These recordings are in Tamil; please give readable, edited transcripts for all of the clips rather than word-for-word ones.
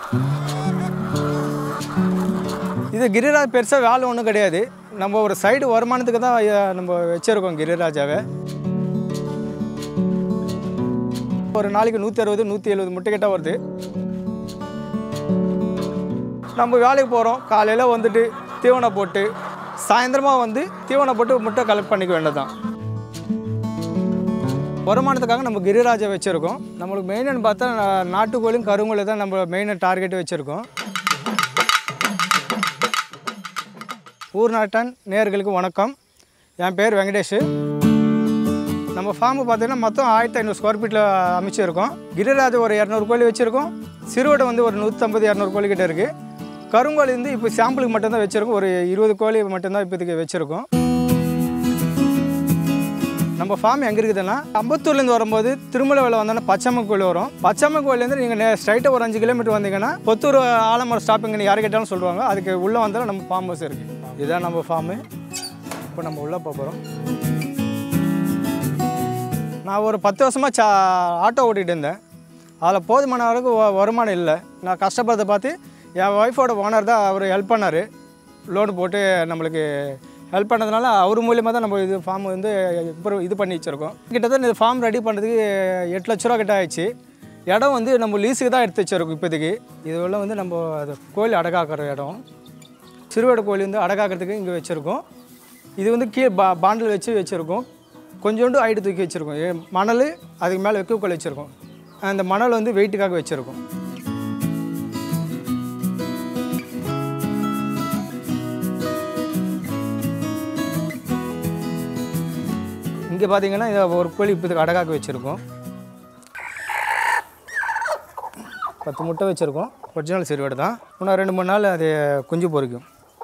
இது கிரிராஜ் பெருசாக வேலை ஒன்றும் கிடையாது. நம்ம ஒரு சைடு வருமானத்துக்கு தான் நம்ம வச்சுருக்கோம் கிரிராஜாவை. ஒரு நாளைக்கு 160 170 முட்டை கிட்ட வருது. நம்ம வேலைக்கு போகிறோம், காலையில் வந்துட்டு தீவனம் போட்டு சாயந்தரமாக வந்து தீவனம் போட்டு முட்டை கலெக்ட் பண்ணிக்க வேண்டியதான். வருமானத்துக்காக நம்ம கிரிராஜை வச்சுருக்கோம். நம்மளுக்கு மெயின்னு பார்த்தா நாட்டுக்கோழியும் கருங்கோழி தான் நம்ம மெயின் டார்கெட் வச்சுருக்கோம். ஊர்நாட்டன் நேயர்களுக்கு வணக்கம். என் பேர் வெங்கடேஷ். நம்ம ஃபார்மு பார்த்தீங்கன்னா மொத்தம் 1500 ஸ்கொயர் ஃபீட்டில் அமைச்சிருக்கோம். கிரிராஜ் ஒரு 200 கோழி வச்சுருக்கோம். சிறுவடை வந்து ஒரு 150-200 கோழி கிட்டே இருக்குது. கருங்கோழி வந்து இப்போ சாம்பிளுக்கு மட்டும்தான் வச்சுருக்கோம். ஒரு 20 கோழி மட்டும்தான் இப்போதைக்கு வச்சுருக்கோம். நம்ம ஃபார்ம் எங்கே இருக்குதுன்னா, அம்பத்தூர்லேருந்து வரும்போது திருமலை வந்தோன்னா பச்சையம்மன் கோயில் வரும். பச்சையம்மன் கோயிலேருந்து நீங்கள் ஸ்ட்ரைட்டாக ஒரு 5 கிலோமீட்டர் வந்தீங்கன்னா பொத்தூர் ஆலமரம் ஸ்டாப்பிங்னு யாரை கேட்டாலும் சொல்லுவாங்க. அதுக்கு உள்ளே வந்தாலும் நம்ம ஃபார்ம் ஹவுஸ் இருக்குது. இதுதான் நம்ம ஃபார்மு. இப்போ நம்ம உள்ளே போகிறோம். நான் ஒரு 10 வருஷமாக ஆட்டோ ஓட்டிகிட்டு இருந்தேன். அதில் போதுமான அளவுக்கு வருமானம் இல்லை. நான் கஷ்டப்படுறத பார்த்து என் ஒய்ஃபோட ஓனர் தான் அவர் ஹெல்ப் பண்ணார். லோன் போட்டு நம்மளுக்கு ஹெல்ப் பண்ணதுனால அவர் மூலியமாக தான் நம்ம இது ஃபார்ம் வந்து இப்போ இது பண்ணி வச்சுருக்கோம். கிட்டத்தட்ட இந்த ஃபார்ம் ரெடி பண்ணுறதுக்கு 8 லட்ச ரூபா கிட்ட ஆயிடுச்சு. இடம் வந்து நம்ம லீஸுக்கு தான் எடுத்து வச்சுருக்கோம் இப்போதைக்கு. இதுவெல்லாம் வந்து நம்ம அது கோழி அடகாக்கிற இடம். சிறுவடை கோழி வந்து அடகாக்கிறதுக்கு இங்கே வச்சுருக்கோம். இது வந்து கீழே பாண்டில் வச்சு வச்சுருக்கோம். கொஞ்சோண்டு ஹைட்டு தூக்கி வச்சுருக்கோம். மணல் அதுக்கு மேலே வைக்கோல் வச்சுருக்கோம். அந்த மணல் வந்து வெயிட்டுக்காக வச்சுருக்கோம். இங்கே பார்த்தீங்கன்னா இதை ஒரு கோழி இப்போதுக்கு அடகாக்க வச்சுருக்கோம். 10 முட்டை வச்சுருக்கோம். ஒரிஜினல் சிறுவடை தான். இன்னும் 2-3 நாள் அது குஞ்சு பொறிக்கும்.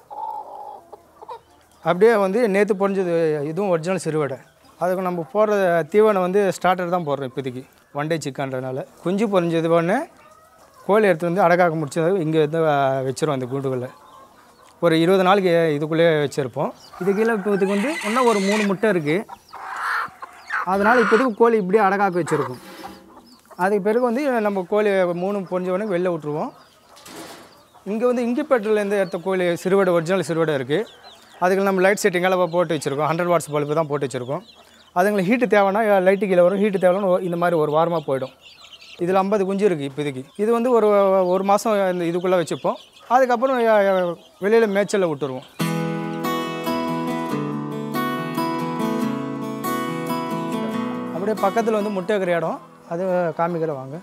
அப்படியே வந்து நேற்று பொறிஞ்சது இதுவும் ஒரிஜினல் சிறுவடை. அதுக்கு நம்ம போடுற தீவனம் வந்து ஸ்டார்டர் தான் போடுறோம் இப்போதைக்கு. ஒன் டே சிக்கன்றதுனால குஞ்சு பொறிஞ்சது ஒன்று கோழி எடுத்து வந்து அடகாக்க முடிச்சது இங்கே வந்து வச்சுருவோம். அந்த கூண்டுகளில் ஒரு 20 நாளைக்கு இதுக்குள்ளேயே வச்சுருப்போம். இது கீழே இப்போதுக்கு வந்து இன்னும் ஒரு 3 முட்டை இருக்குது. அதனால் இப்போதைக்கு கோழி இப்படியே அடகாக்க வச்சுருக்கோம். அதுக்கு பிறகு வந்து நம்ம கோழி 3 பொறிஞ்சவொடனே வெளில விட்ருவோம். இங்கே வந்து இங்கிப்பேட்டர்லேருந்து எடுத்த கோழி சிறுவடை ஒரிஜினல் சிறுவடை இருக்குது. அதுக்கு நம்ம லைட் செட்டிங்கெல்லாம் போட்டு வச்சுருக்கோம். 100 வாட்ஸ் பல்பு தான் போட்டு வச்சுருக்கோம். அதுங்களுக்கு ஹீட்டு தேவைன்னா லைட்டு கீழே வரும். ஹீட்டு தேவைன்னா இந்த மாதிரி ஒரு வாரமாக போயிடும். இதில் 50 குஞ்சு இருக்குது இப்போதைக்கு. இது வந்து ஒரு மாதம் இந்த இதுக்குள்ளே வச்சுப்போம். அதுக்கப்புறம் வெளியில் மேய்ச்சலில் விட்டுருவோம். அப்படியே பக்கத்தில் வந்து முட்டை வைக்கிற இடம் அது காமிக்கிற வாங்க.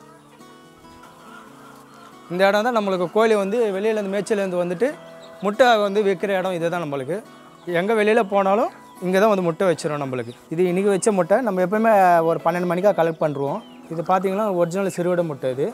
இந்த இடம் தான் நம்மளுக்கு கோழி வந்து வெளியிலேருந்து மேய்ச்சலேருந்து வந்துட்டு முட்டை வந்து வைக்கிற இடம். இது தான் நம்மளுக்கு. எங்கே வெளியில் போனாலும் இங்கே தான் வந்து முட்டை வச்சிடும் நம்மளுக்கு. இது இன்றைக்கி வச்ச முட்டை நம்ம எப்போயுமே ஒரு 12 மணிக்காக கலெக்ட் பண்ணுறோம். இது பார்த்திங்கன்னா ஒரிஜினல் சிறுவடை முட்டை. இது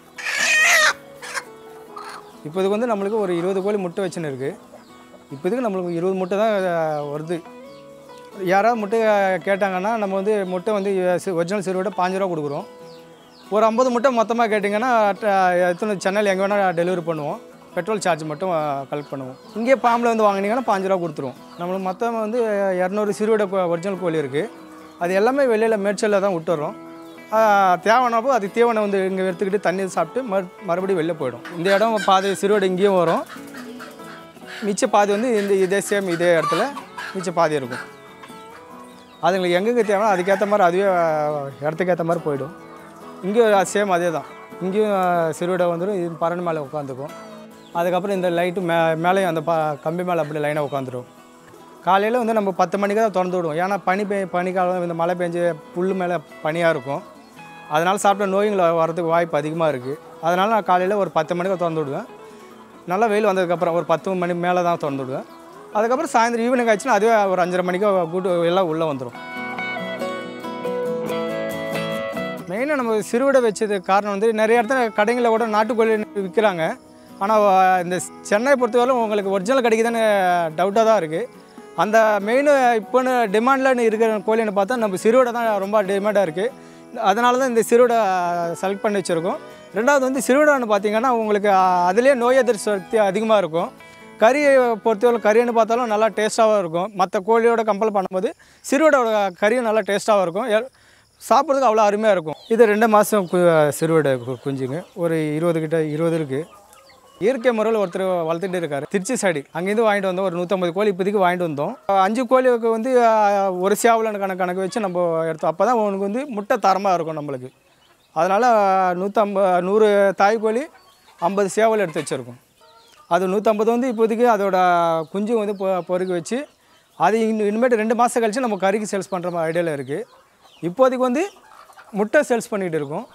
இப்போதுக்கு வந்து நம்மளுக்கு ஒரு 20 கோழி முட்டை வச்சுன்னு இருக்குது. இப்போதுக்கு நம்மளுக்கு 20 முட்டை தான் வருது. யாராவது முட்டை கேட்டாங்கன்னா நம்ம வந்து முட்டை வந்து ஒரிஜினல் சிறுவடை 5 ரூபா கொடுக்குறோம். ஒரு 50 முட்டை மொத்தமாக கேட்டிங்கன்னா எத்தனை சென்னையில் எங்கே வேணால் டெலிவரி பண்ணுவோம். பெட்ரோல் சார்ஜ் மட்டும் கலெக்ட் பண்ணுவோம். இங்கே ஃபார்மில் வந்து வாங்கினீங்கன்னா 5 ரூபா கொடுத்துருவோம். நம்மளுக்கு மொத்தமாக வந்து 200 சிறுவடை ஒரிஜினல் கோழி இருக்குது. அது எல்லாமே வெளியில் மேய்ச்சலில் தான் விட்டுறோம். தேவைனாப்போ அது தீவனம் வந்து இங்கே எடுத்துக்கிட்டு தண்ணி சாப்பிட்டு மறுபடியும் வெளில போயிடும். இந்த இடம் பாதி சிறுவடை இங்கேயும் வரும். மிச்ச பாதி வந்து இதே சேம் இதே இடத்துல மிச்ச பாதி இருக்கும். அதுங்களுக்கு எங்கெங்கே தேவைன்னா அதுக்கேற்ற மாதிரி அதுவே இடத்துக்கு ஏற்ற மாதிரி போயிடும். இங்கேயும் சேம் அதே தான். இங்கேயும் சிறுவடை வந்துடும். இது பறவை மேலே உட்காந்துக்கும். அதுக்கப்புறம் இந்த லைட்டு மேலேயும் அந்த கம்பி மேலே அப்படி லைனாக உட்காந்துடும். காலையில் வந்து நம்ம 10 மணிக்கு தான் திறந்து விடுவோம். ஏன்னா பனிக்காலம் இந்த மழை பெஞ்சு புல் மேலே பனியாக இருக்கும். அதனால் சாப்பிட்ட நோய்கள் வரதுக்கு வாய்ப்பு அதிகமாக இருக்குது. அதனால் நான் காலையில் ஒரு 10 மணிக்கு திறந்து விடுவேன். நல்லா வெயில் வந்ததுக்கப்புறம் ஒரு 10 மணி மேலே தான் திறந்து விடுவேன். அதுக்கப்புறம் சாயந்தரம் ஈவினிங் ஆச்சுன்னா அதுவே ஒரு 5:30 மணிக்கு கூட்டு எல்லாம் உள்ளே வந்துடும். மெயினாக நம்ம சிறுவடை வச்சது காரணம் வந்து நிறைய இடத்துல கடைகளில் கூட நாட்டுக்கோழி விற்கிறாங்க. ஆனால் இந்த சென்னை பொறுத்தவரைக்கும் உங்களுக்கு ஒரிஜினல் கிடைக்குதுன்னு டவுட்டாக தான் இருக்குது. அந்த மெயின் இப்போன்னு டிமாண்டில் இருக்கிற கோழின்னு பார்த்தா நம்ம சிறுவடை தான் ரொம்ப டிமாண்டாக இருக்குது. அதனால தான் இந்த சிறுவடை செலக்ட் பண்ணி வச்சுருக்கோம். ரெண்டாவது வந்து சிறுவடைன்னு பார்த்திங்கன்னா உங்களுக்கு அதிலே நோய் எதிர்ப்பு சக்தி அதிகமாக இருக்கும். கறியை பொறுத்தவரை கறின்னு பார்த்தாலும் நல்லா டேஸ்ட்டாகவும் இருக்கும். மற்ற கோழியோட கம்பேர் பண்ணும்போது சிறுவடோட கறியும் நல்லா டேஸ்ட்டாகவும் இருக்கும். சாப்பிட்றதுக்கு அவ்வளோ அருமையாக இருக்கும். இது 2 மாதம் சிறுவிடை குஞ்சுங்க. ஒரு 20 இருக்குது. இயற்கை முறையில் ஒருத்தர் வளர்த்துட்டு இருக்காரு, திருச்சி சைடு. அங்கேருந்து வாங்கிட்டு வந்தோம். ஒரு 150 கோழி இப்போதைக்கு வாங்கிட்டு வந்தோம். 5 கோழிக்கு வந்து ஒரு சேவலன்னு கணக்கு வச்சு நம்ம எடுத்தோம். அப்போ தான் உனக்கு வந்து முட்டை தரமாக இருக்கும் நம்மளுக்கு. அதனால் 100 தாய் கோழி 50 சேவல் எடுத்து வச்சுருக்கோம். அது 150 வந்து இப்போதைக்கு அதோட குஞ்சு வந்து பொறுக்கி வச்சு அது இனிமேட்டு 2 மாதம் கழித்து நம்ம கறிக்கு சேல்ஸ் பண்ணுற மாதிரி ஐடியாவில் இருக்குது. இப்போதைக்கு வந்து முட்டை சேல்ஸ் பண்ணிகிட்டு இருக்கோம்.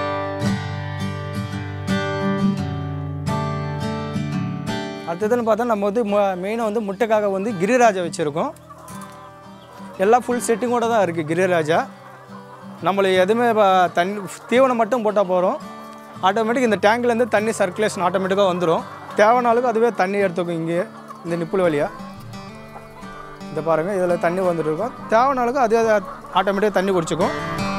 அடுத்ததுன்னு பார்த்தா நம்ம வந்து மெயினாக வந்து முட்டைக்காக வந்து கிரிராஜா வச்சுருக்கோம். எல்லாம் ஃபுல் செட்டிங்கோடு தான் இருக்குது கிரிராஜா. நம்மளுக்கு எதுவுமே தீவனம் மட்டும் போட்டால் போகிறோம். ஆட்டோமேட்டிக் இந்த டேங்க்லேருந்து தண்ணி சர்க்குலேஷன் ஆட்டோமேட்டிக்காக வந்துடும். தேவைனாலுக்கு அதுவே தண்ணி எடுத்துக்கும். இங்கே இந்த நிப்புள் வழியாக இதை பாருங்கள், இதில் தண்ணி வந்துட்டு இருக்கும். தேவைனாலுக்கு அதுவே ஆட்டோமேட்டிக்காக தண்ணி குடிச்சிக்கும்.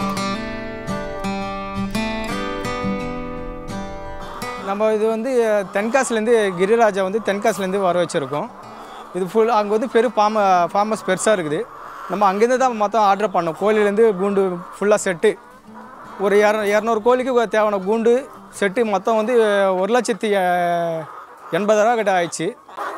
நம்ம இது வந்து தென்காசிலேருந்து கிரிராஜா வந்து தென்காசிலேருந்து வர வச்சுருக்கோம். இது ஃபுல் அங்கே வந்து ஃபார்மஸ் பெருசாக இருக்குது. நம்ம அங்கேருந்து தான் மொத்தம் ஆர்டர் பண்ணோம். கோழிலேருந்து கூண்டு ஃபுல்லாக செட்டு ஒரு 200 கோழிக்கு தேவையான கூண்டு செட்டு மொத்தம் வந்து 1,80,000 கிட்ட ஆயிடுச்சு.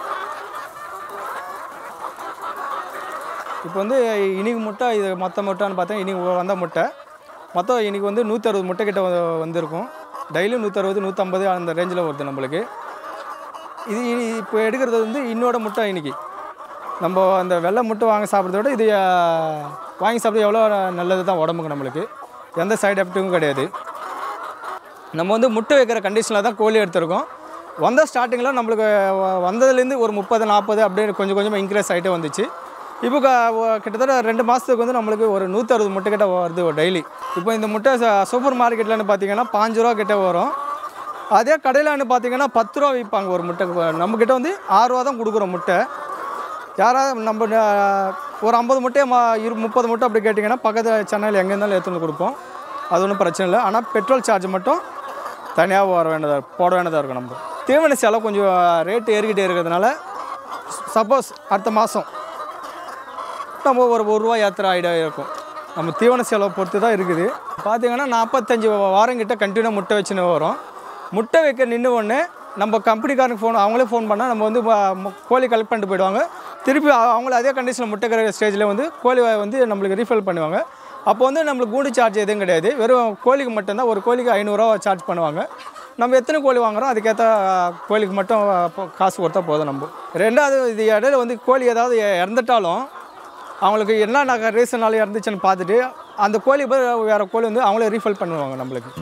இப்போ வந்து இன்றைக்கி முட்டை இது மொத்த முட்டைன்னு பார்த்தா இன்றைக்கி வந்த முட்டை மொத்தம் இன்றைக்கி வந்து 160 முட்டை கிட்ட வந்திருக்கும். டெய்லியும் 160 150 அந்த ரேஞ்சில் வருது நம்மளுக்கு. இது இப்போ எடுக்கிறது வந்து இன்னோட முட்டை. இன்றைக்கி நம்ம அந்த வெள்ளை முட்டை வாங்கி சாப்பிட்றத விட இது வாங்கி சாப்பிட்றது எவ்வளோ நல்லது தான் உடம்புக்கு. நம்மளுக்கு எந்த சைடு எஃபெக்ட்டும் கிடையாது. நம்ம வந்து முட்டை வைக்கிற கண்டிஷனில் தான் கோழி எடுத்துருக்கோம். வந்த ஸ்டார்டிங்கில் நம்மளுக்கு வந்ததுலேருந்து ஒரு 30-40 அப்படியே கொஞ்சம் கொஞ்சமாக இன்க்ரீஸ் ஆகிட்டே வந்துச்சு. இப்போ கிட்டத்தட்ட 2 மாதத்துக்கு வந்து நம்மளுக்கு ஒரு 160 முட்டை கிட்ட வருது டெய்லி. இப்போ இந்த முட்டை சூப்பர் மார்க்கெட்லன்னு பார்த்தீங்கன்னா 5 ரூபா கிட்ட வரும். அதே கடையிலன்னு பார்த்தீங்கன்னா 10 ரூபா விற்பாங்க ஒரு முட்டை. நம்மக்கிட்ட வந்து 6 ரூபா தான் கொடுக்குறோம் முட்டை. யாராவது நம்ம ஒரு 50 முட்டையை 30 முட்டை அப்படி கேட்டிங்கன்னா பக்கத்தில் சென்னையில் எங்கே இருந்தாலும் எடுத்துகிட்டு கொடுப்போம். அது ஒன்றும் பிரச்சனை இல்லை. ஆனால் பெட்ரோல் சார்ஜ் மட்டும் தனியாக போட வேண்டியதாக இருக்கும். நம்ம தீவன செலவு கொஞ்சம் ரேட்டு ஏறிக்கிட்டே இருக்கிறதுனால சப்போஸ் அடுத்த மாதம் நம்ம ஒரு ரூபா ஏற்றுற ஐடியா இருக்கும். நம்ம தீவன செலவை பொறுத்து தான் இருக்குது. பார்த்திங்கன்னா 45 வாரம் கிட்ட கண்டினியூ முட்டை வச்சுன்னு வரும். முட்டை வைக்க நின்று ஒன்று நம்ம கம்பெனிக்காரனுக்கு அவங்களே ஃபோன் பண்ணால் நம்ம வந்து கோழி கலெக்ட் பண்ணிட்டு போயிடுவாங்க. திருப்பி அவங்கள அதே கண்டிஷனில் முட்டைக்கிற ஸ்டேஜில் வந்து கோழி வந்து நம்மளுக்கு ரீஃபில் பண்ணுவாங்க. அப்போ வந்து நம்மளுக்கு கூண்டு சார்ஜ் எதுவும் கிடையாது. வெறும் கோழிக்கு மட்டும்தான். ஒரு கோழிக்கு 500 ரூபா சார்ஜ் பண்ணுவாங்க. நம்ம எத்தனை கோழி வாங்குகிறோம் அதுக்கேற்ற கோழிக்கு மட்டும் காசு கொடுத்தா போதும். நம்ம ரெண்டாவது இது இடையில வந்து கோழி ஏதாவது இறந்துட்டாலும் அவங்களுக்கு என்ன ரீசனாலும் இறந்துச்சுன்னு பார்த்துட்டு அந்த கோழி போய் வேறு கோழி வந்து அவங்களே ரீஃபில் பண்ணுவாங்க நம்மளுக்கு.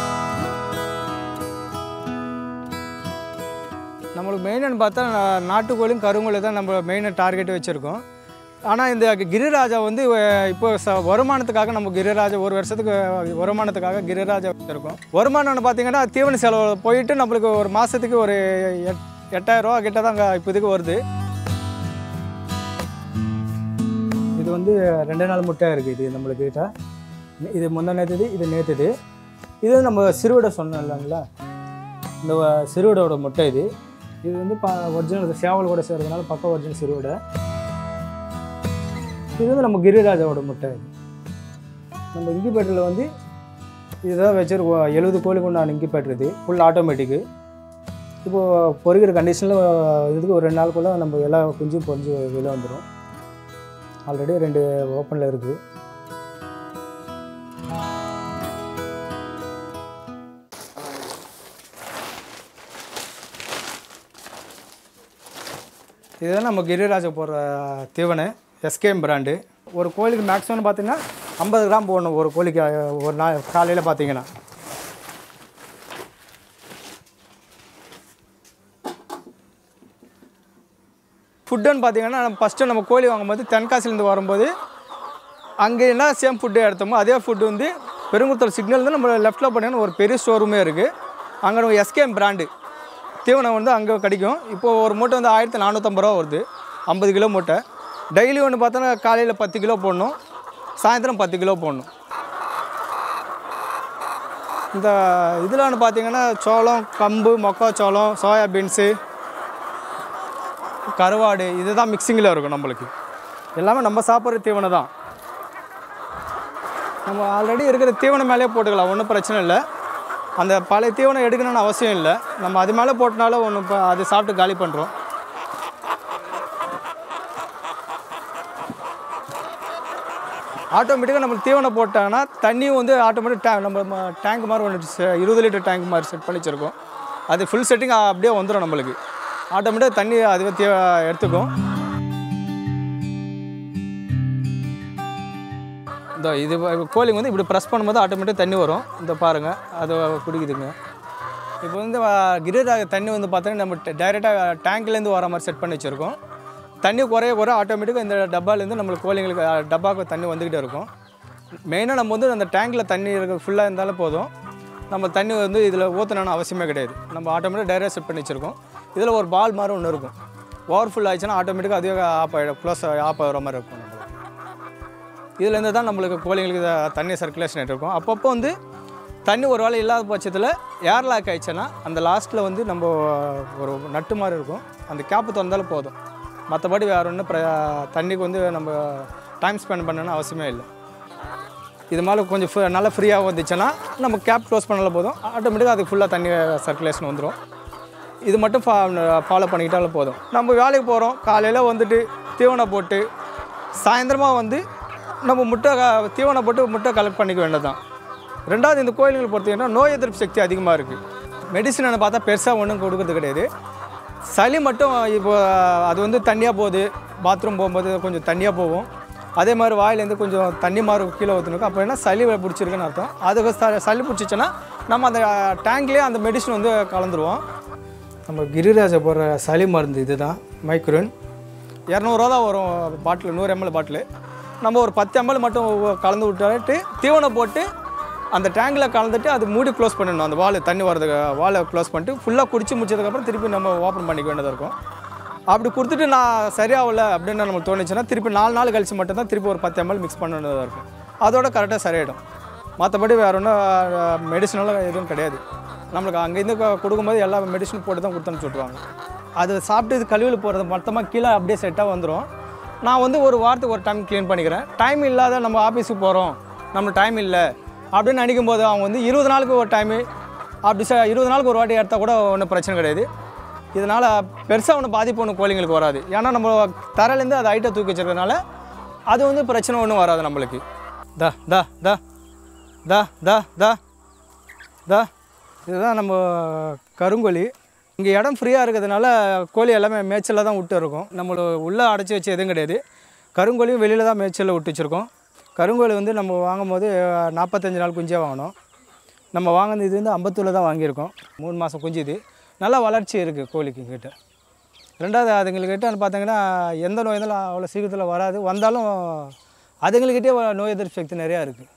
நம்மளுக்கு மெயின்னு பார்த்தா நாட்டுக்கோழியும் கருங்கோழி தான் நம்ம மெயினாக டார்கெட்டு வச்சுருக்கோம். ஆனால் இந்த கிரிராஜா வந்து இப்போ வருமானத்துக்காக நம்ம கிரிராஜா ஒரு வருஷத்துக்கு வருமானத்துக்காக கிரிராஜா வச்சுருக்கோம். வருமானம்னு பார்த்தீங்கன்னா தீவன செலவு போயிட்டு நம்மளுக்கு ஒரு மாதத்துக்கு ஒரு 8,000 ரூபா கிட்ட தான் இப்போதைக்கு வருது. இது வந்து 2 நாள் முட்டை இருக்குது. இது நம்மளுக்கு கிட்ட இது முந்தா நேற்றுது, இது நேற்றுது. இது நம்ம சிறுவிடை சொன்னோம் இல்லைங்களா, இந்த சிறுவிடோட முட்டை இது. இது வந்து ஒரிஜினல் சேவல் கூட சேர்றதுனால பக்கம் ஒரிஜினல் சிறுவிடை. இது வந்து நம்ம கிரிராஜாவோட முட்டை. இது நம்ம இன்குபேட்டரில் வந்து இதுதான் வச்சுருக்கோம். 70 கோழி கொண்டான இன்குபேட்டர். இது ஃபுல் ஆட்டோமேட்டிக்கு. இப்போது பொறிக்கிற கண்டிஷனில் இதுக்கு ஒரு 2 நாளுக்குள்ளே நம்ம எல்லா குஞ்சும் பொறிஞ்சு வெளியே வந்துடும். ஆல்ரெடி 2 ஓப்பனில் இருக்குது. இதுதான் நம்ம கிரிராஜா போடுற தீவனை எஸ்கேஎம் பிராண்டு. ஒரு கோழிக்கு மேக்ஸிமம் பார்த்திங்கன்னா 50 கிராம் போடணும் ஒரு கோழிக்கு. ஒரு நாள் காலையில் பார்த்திங்கன்னா ஃபுட்டுன்னு பார்த்திங்கன்னா ஃபஸ்ட்டு நம்ம கோழி வாங்கும்போது தென்காசிலேருந்து வரும்போது அங்கே என்ன சேம் ஃபுட்டு எடுத்தோமோ அதே ஃபுட்டு வந்து பெருங்குளத்தூர் சிக்னல் தான் நம்ம லெஃப்ட்டில் போனீங்கன்னா ஒரு பெரிய ஸ்டோரூமே இருக்குது. அங்கே எஸ்கேஎம் பிராண்டு தீவனம் வந்து அங்கே கிடைக்கும். இப்போது ஒரு மூட்டை வந்து 1450 ரூபா வருது, 50 கிலோ மூட்டை. டெய்லி ஒன்று பார்த்தோன்னா காலையில் 10 கிலோ போடணும், சாயந்தரம் 10 கிலோ போடணும். இந்த இதில் ஒன்று பார்த்திங்கன்னா சோளம், கம்பு, மக்காச்சோளம், சோயாபீன்ஸு, கருவாடு இதுதான் மிக்சிங்கில் இருக்கும். நம்மளுக்கு எல்லாமே நம்ம சாப்பிட்ற தீவனம் தான். நம்ம ஆல்ரெடி இருக்கிற தீவனம் மேலேயே போட்டுக்கலாம், ஒன்றும் பிரச்சனை இல்லை. அந்த பழைய தீவனம் எடுக்கணும்னு அவசியம் இல்லை. நம்ம அது மேலே போட்டனால ஒன்று இப்போ அது சாப்பிட்டு காலி பண்ணுறோம். ஆட்டோமேட்டிக்காக நம்ம தீவனம் போட்டாங்கன்னா தண்ணியும் வந்து ஆட்டோமேட்டிக் நம்ம டேங்க் மாதிரி ஒன்று 20 லிட்டர் டேங்க் மாதிரி செட் பண்ணி வச்சுருக்கோம். அது ஃபுல் செட்டிங் அப்படியே வந்துடும் நம்மளுக்கு. ஆட்டோமேட்டிக்காக தண்ணி அதுவே எடுத்துக்கும். இந்த இது கோழிங்க வந்து இப்படி ப்ரெஸ் பண்ணும்போது ஆட்டோமேட்டிக் தண்ணி வரும். இந்த பாருங்கள், அது குடிக்குதுங்க. இப்போ வந்து கிரிராஜ தண்ணி வந்து பார்த்தோன்னா நம்ம டைரெக்டாக டேங்க்லேருந்து வர மாதிரி செட் பண்ணி வச்சுருக்கோம். தண்ணி குறைய ஆட்டோமேட்டிக்காக இந்த டப்பாலேருந்து நம்மளுக்கு கோழிங்களுக்கு டப்பாவுக்கு தண்ணி வந்துக்கிட்டே இருக்கும். மெயினாக நம்ம வந்து அந்த டேங்கில் தண்ணி ஃபுல்லாக இருந்தாலும் போதும். நம்ம தண்ணி வந்து இதில் ஊற்றணும்னு அவசியமே கிடையாது. நம்ம ஆட்டோமேட்டிக்காக டைரெக்டாக செட் பண்ணி வச்சுருக்கோம். இதில் ஒரு பால் மாதிரி ஒன்று இருக்கும். ஓவர்ஃபுல் ஆகிடுச்சுன்னா ஆட்டோமேட்டிக்காக அதுவே ஆஃப் ஆகிடும், க்ளோஸ் ஆஃப் ஆகிற மாதிரி இருக்கும். இதுலேருந்து தான் நம்மளுக்கு கோழிங்களுக்கு தண்ணி சர்க்குலேஷன் ஆகிட்டு இருக்கும். அப்பப்போ வந்து தண்ணி ஒரு வேளை இல்லாத பட்சத்தில் ஏர் லாக் ஆகிடுச்சுன்னா அந்த லாஸ்ட்டில் வந்து நம்ம ஒரு நட்டு மாதிரி இருக்கும், அந்த கேப்பு திறந்தாலும் போதும். மற்றபடி வேறு ஒன்றும் தண்ணிக்கு வந்து நம்ம டைம் ஸ்பெண்ட் பண்ணணும்னு அவசியமே இல்லை. இது மேலே கொஞ்சம் நல்லா ஃப்ரீயாக வந்துச்சுன்னா நம்ம கேப் க்ளோஸ் பண்ணாலும் போதும், ஆட்டோமேட்டிக்காக அதுக்கு ஃபுல்லாக தண்ணி சர்க்குலேஷன் வந்துடும். இது மட்டும் ஃபாலோ பண்ணிக்கிட்டாலும் போதும். நம்ம வேலைக்கு போகிறோம், காலையில் வந்துட்டு தீவனம் போட்டு சாயந்தரமாக வந்து நம்ம தீவனம் போட்டு முட்டை கலெக்ட் பண்ணிக்க வேண்டியது தான். ரெண்டாவது, இந்த கோயில்களை பொறுத்தீங்கன்னா நோய் எதிர்ப்பு சக்தி அதிகமாக இருக்குது. மெடிசன் பார்த்தா பெருசாக ஒன்றும் கொடுக்கறது கிடையாது. சளி மட்டும் இப்போ அது வந்து தண்ணியாக போகுது, பாத்ரூம் போகும்போது கொஞ்சம் தண்ணியாக போகும். அதே மாதிரி வாயிலேருந்து கொஞ்சம் தண்ணி மாதிரி கீழே ஊற்றணும். அப்போ என்ன சளி பிடிச்சிருக்குன்னு அர்த்தம். அதுக்கு சளி பிடிச்சிச்சின்னா நம்ம அந்த டேங்க்லேயே அந்த மெடிசன் வந்து கலந்துருவோம். நம்ம கிரிராஜை போடுற சளி மருந்து இது தான், மைக்ரோன். 200 ரூபா தான் வரும் பாட்டில், 100 ml பாட்டில். நம்ம ஒரு 10 ml மட்டும் கலந்து விட்டாட்டு தீவனம் போட்டு அந்த டேங்கில் கலந்துட்டு அது மூடி க்ளோஸ் பண்ணணும். அந்த வால் தண்ணி வரதுக்கு வாலை க்ளோஸ் பண்ணிட்டு ஃபுல்லாக குடிச்சு முடிச்சதுக்கப்புறம் திருப்பி நம்ம ஓப்பன் பண்ணிக்க வேண்டியதாக இருக்கும். அப்படி கொடுத்துட்டு நான் சரியாகல அப்படின்னு நமக்கு தோணுச்சுன்னா திருப்பி 4 நாள் கழிச்சு மட்டும்தான் திருப்பி ஒரு 10 ml மிக்ஸ் பண்ண வேண்டியதாக இருக்கும். அதோட கரெக்டாக சரியாயிடும். மற்றபடி வேறு ஒன்றும் மெடிசனெல்லாம் எதுவும் கிடையாது. நம்மளுக்கு அங்கேருந்து கொடுக்கும்போது எல்லா மெடிசனும் போட்டு தான் கொடுத்தோன்னு சொல்லுவாங்க. அது சாப்பிட்டு இது கழிவில் போகிறது மொத்தமாக கீழே அப்படியே செட்டாக வந்துடும். நான் வந்து ஒரு வாரத்துக்கு ஒரு டைம் க்ளீன் பண்ணிக்கிறேன். டைம் இல்லாத நம்ம ஆஃபீஸுக்கு போகிறோம், நம்மளுக்கு டைம் இல்லை அப்படின்னு நினைக்கும் போது அவங்க வந்து 20 நாளுக்கு ஒரு டைமு அப்படி 20 நாளுக்கு ஒரு வாட்டி எடுத்தால் கூட ஒன்றும் பிரச்சனை கிடையாது. இதனால் பெருசாக ஒன்றும் பாதிப்பு ஒன்றும் கோழிங்களுக்கு வராது. ஏன்னா நம்ம தரையிலேருந்து அது ஹைட்டை தூக்கி வச்சுருக்கனால அது வந்து பிரச்சனை ஒன்றும் வராது நம்மளுக்கு. தா தா தா தா தா தா தா இதுதான் நம்ம கருங்கோழி. இங்கே இடம் ஃப்ரீயாக இருக்கிறதுனால கோழி எல்லாமே மேய்ச்சலில் தான் விட்டு இருக்கும். நம்மளை உள்ளே அடைச்சி வச்சு எதுவும் கிடையாது. கருங்கோழியும் வெளியில் தான் மேய்ச்சலில் விட்டு வச்சுருக்கோம். கருங்கோழி வந்து நம்ம வாங்கும் போது 45 நாள் குஞ்சியாக வாங்கினோம். நம்ம வாங்கினது இது வந்து 50 தான் வாங்கியிருக்கோம். 3 மாதம் குஞ்சு. இது நல்லா வளர்ச்சி இருக்குது கோழிக்கு கிட்ட. ரெண்டாவது, அதுங்கக்கிட்ட பார்த்தீங்கன்னா எந்த நோய் இருந்தாலும் அவ்வளோ சீக்கிரத்தில் வராது. வந்தாலும் அதுங்கக்கிட்டே நோய் எதிர்ப்பு சக்தி நிறையா இருக்குது.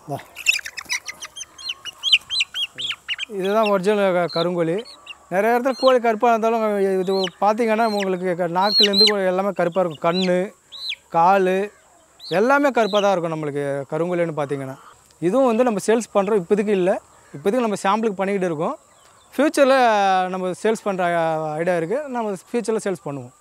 இதுதான் ஒரிஜினல் கருங்கோழி. நிறைய இடத்துல கோழி கருப்பாக இருந்தாலும் இது பார்த்திங்கன்னா உங்களுக்கு நாக்குலேருந்து எல்லாமே கருப்பாக இருக்கும். கண், கால் எல்லாமே கருப்பாக தான் இருக்கும் நம்மளுக்கு கருங்கோழின்னு பார்த்திங்கன்னா. இதுவும் வந்து நம்ம சேல்ஸ் பண்ணுறோம். இப்போதைக்கு இல்லை, இப்போதைக்கு நம்ம சாம்பிளுக்கு பண்ணிக்கிட்டு இருக்கோம். ஃப்யூச்சரில் நம்ம சேல்ஸ் பண்ணுற ஐடியா இருக்குது. நம்ம ஃப்யூச்சரில் சேல்ஸ் பண்ணுவோம்.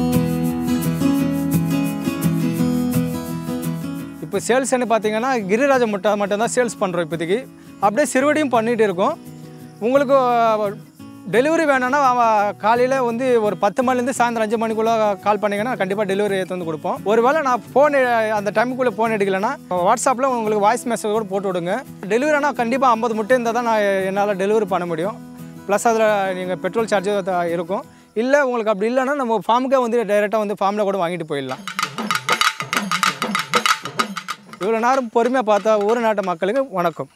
இப்போ சேல்ஸ்ன்னு பார்த்திங்கன்னா கிரிராஜ முட்டை மட்டும்தான் சேல்ஸ் பண்ணுறோம் இப்போதைக்கு. அப்படியே சிறுவடியும் பண்ணிகிட்டு இருக்கோம். உங்களுக்கு டெலிவரி வேணும்னா காலையில் வந்து ஒரு 10 மணிலேருந்து சாயந்தரம் 5 மணிக்குள்ளே கால் பண்ணிங்கன்னா கண்டிப்பாக டெலிவரி எடுத்து வந்து கொடுப்போம். ஒருவேளை நான் ஃபோன் அந்த டைமுக்குள்ளே ஃபோன் எடுக்கலைன்னா வாட்ஸ்அப்பில் உங்களுக்கு வாய்ஸ் மெசேஜ் கூட போட்டு விடுங்க. டெலிவரி ஆனால் கண்டிப்பாக 50 முட்டை இருந்தால் தான் நான் என்னால் டெலிவரி பண்ண முடியும். ப்ளஸ் அதில் நீங்கள் பெட்ரோல் சார்ஜ் இருக்கும். இல்லை உங்களுக்கு அப்படி இல்லைன்னா நம்ம ஃபார்முக்கே வந்து டைரெக்டாக வந்து ஃபார்மில் கூட வாங்கிட்டு போயிடலாம். இவ்வளோ நேரம் பொறுமையாக பார்த்தா ஊர் நாட்டு மக்களுக்கு வணக்கம்.